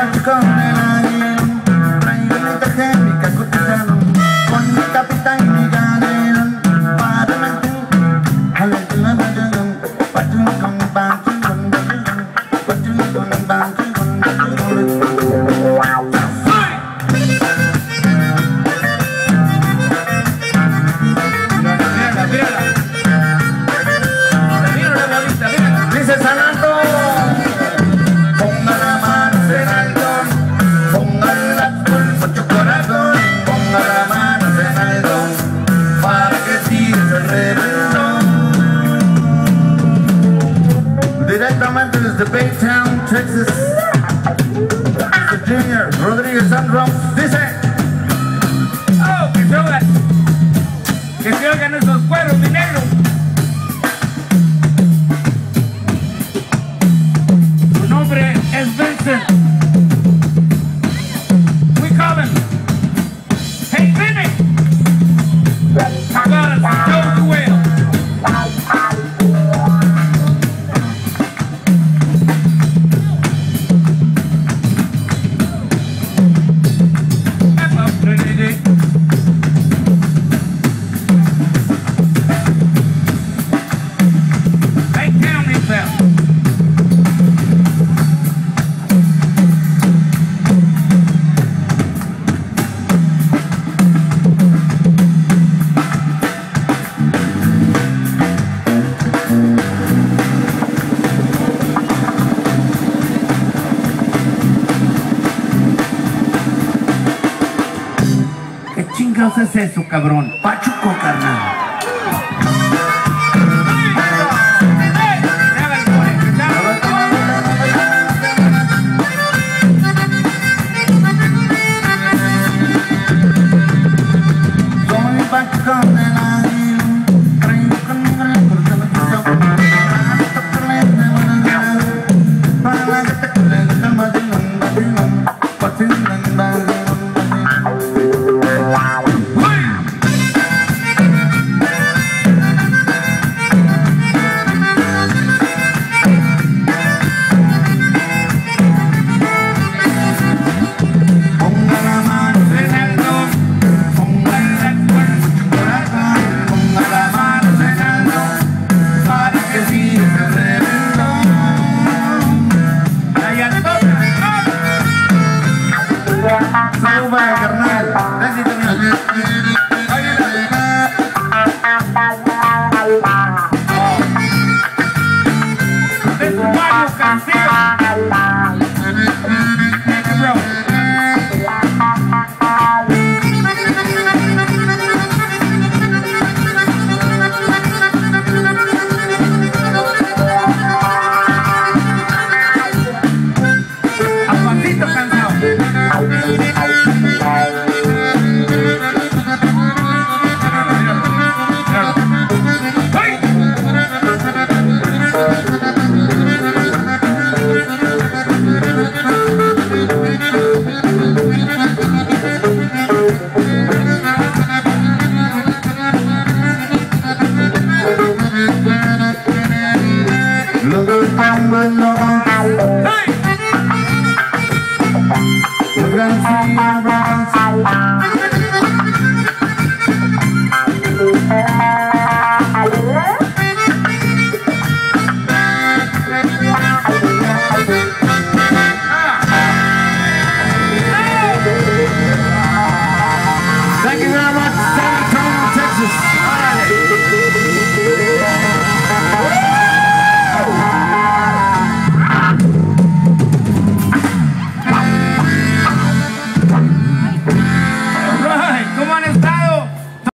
parte con el avión, Villita mi cacotizano, con mi capitán y mi galera, para mentir, a la que la vayan, patun con bantu con bantu, patun con bantu con bantu. Dice Sanando, ponga la mano en alto, póngala con mucho corazón, ponga la mano en alto, para que tire el reventón. Directamente desde Baytown, Texas, Mr. Junior Rodríguez Sandro, dice: ¡Oh, que se oigan esos cueros, mi negro! Su nombre es Vincent. We call him Hey Vinny. How about us, Joe the Whale? ¿Qué chingados es eso, cabrón? Pachuco, carnal. Soy Pachuco de la vida, traigo conmigo la cruz de la cruz. Para la que te le gusta el vacilón, vacilón, vacilón, vacilón. Carnal,